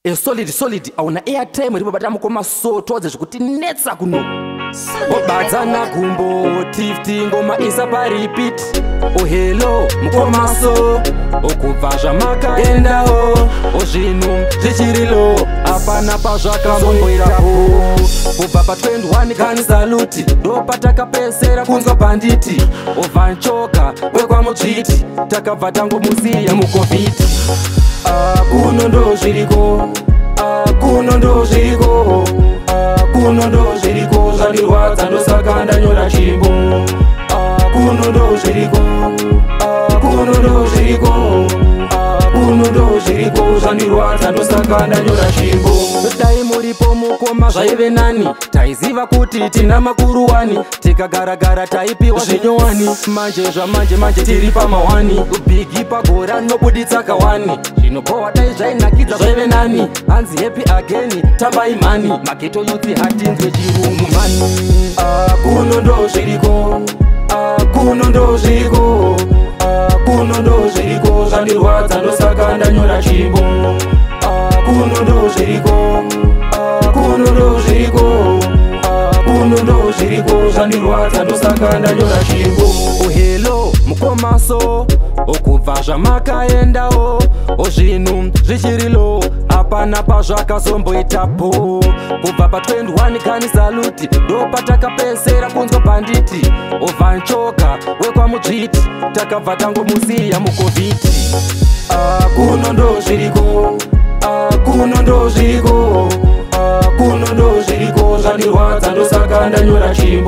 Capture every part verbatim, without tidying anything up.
e solid solid auna airtime ripo bata mukoma sotodze zvikuti netsa kuno obadzana gumbo tifti ngoma isa pa repeat oh hello mukoma so okubva zvamakaendawo ozvinu zvichirilo apana pazvakamboirapo kubva pa twenty-one kani saluti ndopatakapesera kunzwa banditi ovanchoka wekwamutsviti takabva tangomusiya mucovid kuno ndo zviriko kuno ndo zviriko kuno ndo zviriko zvandirwadza ndosaka ndanyora chimbo kuno ndo zviriko kuno ndo zviriko kuno ndo zviriko zvandirwadza ndosaka ndanyora chimbo dai muripo mukoma zvaive nani taiziva kuti tina makuruwani tikagaragara taipiwa zvinyowani manje zvamanje manje tiri pamawani ubhigi pagora nobuditsa kawani zvinopohwa dai zvainakidza zvaive nani hanzi happy again tambai mani mageto yuti hatinzwe chirungu mani kuno ndo zviriko kuno ndo zviriko kuno ndo zviriko zvandirwadza ndosaka ndanyora chimbo kuno ndo zviriko kuno ndo zviriko kuno ndo zviriko zvandirwadza ndosaka ndanyora chimbo oh hello mukomaso okubva zvamakaendawo ozvinu zvichirilo apana pazvakazomboitapo kubva pa twenty-one kani saluti ndopatakapesera kunzwa banditi ovanchoka wekwamutsviti takabva tangomusiya mucovid kuno ndo zviriko kuno ndo zviriko kuno ndo zviriko zvandirwadza ndosaka ndanyora chimbo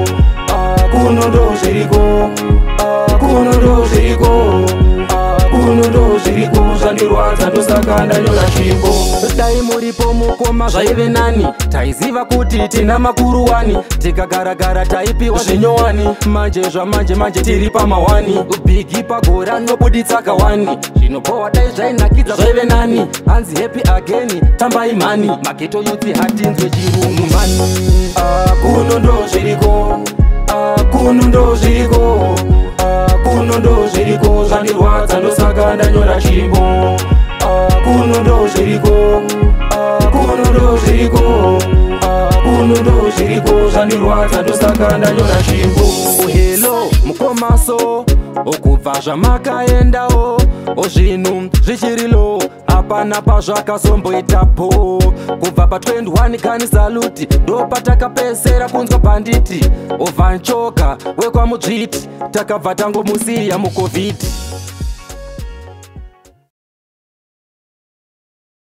kuno ndo zviriko kuno ndo zviriko kuno ndo zviriko zvandirwadza ndosaka ndanyora chimbo dai muripo mukoma zvaive nani taiziva kuti tina makuruwani tikagaragara taipiwa zvinyowani manje zvamanje manje tiri pamawani ubhigi pagora nobuditsa kawani zvinopohwa dai zvainakidza zvaive nani hanzi happy again tambai mani mageto yuti hatinzwe chirungu mani kuno ndo zviriko kuno ndo zviriko kuno ndo zviriko zvandirwadza ndosaka ndanyora chimbo kuno ndo zviriko kuno ndo zviriko kuno ndo zviriko zvandirwadza ndosaka ndanyora chimbo oh hello mukomaso okubva zvamakaendawo ozvinu zvichirilo apana pazvakazomboitapo kubva pa twenty-one kani saluti ndopatakapesera kunzwa banditi ovanchoka wekwamutsviti takabva tangomusiya mucovid